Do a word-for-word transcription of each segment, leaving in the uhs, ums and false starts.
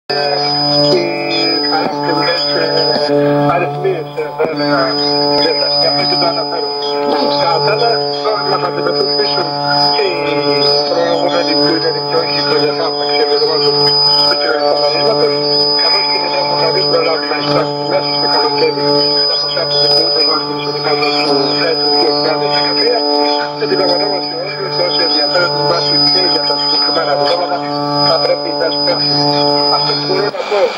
οι παράκτητες αριθμίες θα έλεγα ξέταση. Και αυτό και το αναφέρω. Κατά τα πρόβλημα θα αντιμετωπίσουν και οι προηγούμενοι που είναι και όχι προγεθάματα ξεβιδρόζουν του κυβερνητικομερίσματος, καθώς και δεν έχουν κανείς προλάβει να εισπράξουν μέσα στο καλοκαίρι τα ποσά που δικαιούνται βάσει του συνδικάτου του έτου δύο χιλιάδες δεκατρία. Αντιλαμβανόμαστε όλοι ότι όσοι ενδιαφέρονται βάσει και για τα συγκεκριμένα δεδομένα θα πρέπει να σπέρσουν. Αυτό που μπορώ να πω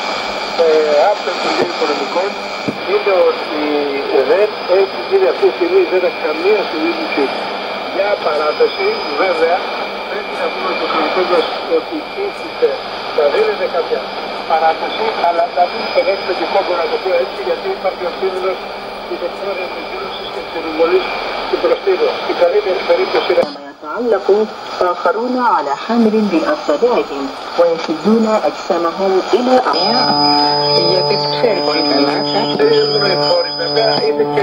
από το Υπουργείο Οικονομικών είναι ότι δεν έχει γίνει αυτή τη στιγμή, δεν έχει καμία συζήτηση για παράταση. Βέβαια, πρέπει να πούμε στο χρονικό μας ότι ήθιστε να δίνετε κάποια παράταση, αλλά να μην περέξετε και κόμπο, να το πω έτσι, γιατί υπάρχει ο κίνδυνος της εκφόρας εκδήλωσης και της επιβολής του προστήμου. Η καλύτερη περίπτωση είναι يتعلق آخرون على حامل بأصابعهم ويشدون أجسامهم إلى أعياء. Γιατί ξέρει πολύ καλά. Δεν είναι φόροι βέβαια, είναι και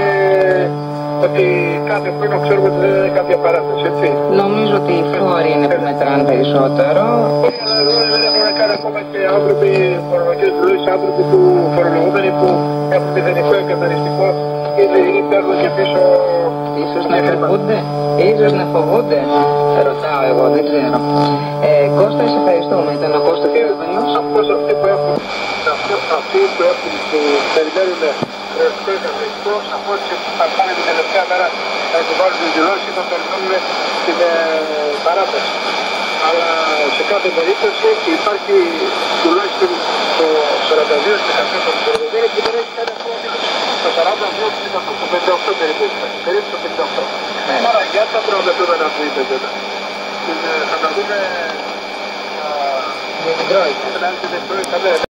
ότι κάθε χρόνο ξέρουμε ότι δεν είναι κάποια παράταση, έτσι. Νομίζω ότι οι φόροι είναι που μετράνε περισσότερο. Όχι, αλλά εδώ δεν έχουν κάνει ακόμα και άνθρωποι, φορολογικές δουλειές, άνθρωποι που φορολογούμενοι που έχουν μηδενικό εκαθαριστικό και δεν παίρνουν και πίσω. Ίσως να φοβούνται, ίσως να φοβούνται, ρωτάω εγώ, δεν ξέρω. Ε, Κώστα, σε ευχαριστούμε. Ήταν ο Κώστας Κυριακός. Αυτός αυτοί που έχουν, αυτοί που έχουν, που περιμένουν χρεωστικό εκαθαριστικό, σαφώς θα πάνε την τελευταία μέρα να επιβάλλουν τη δηλώση, θα περιμένουν την ε, παράταση. Αλλά σε κάθε περίπτωση υπάρχει τουλάχιστον το σαράντα δύο τοις εκατό των φορολογικών που δεν έχει κάνει ακόμα το σαράντα δύο τοις εκατό το πενήντα οκτώ περίπου, περίπου το πενήντα οκτώ. Άρα για τα προοδευτούμενα που είπε βέβαια. Θα τα δούμε για την Τρόικα.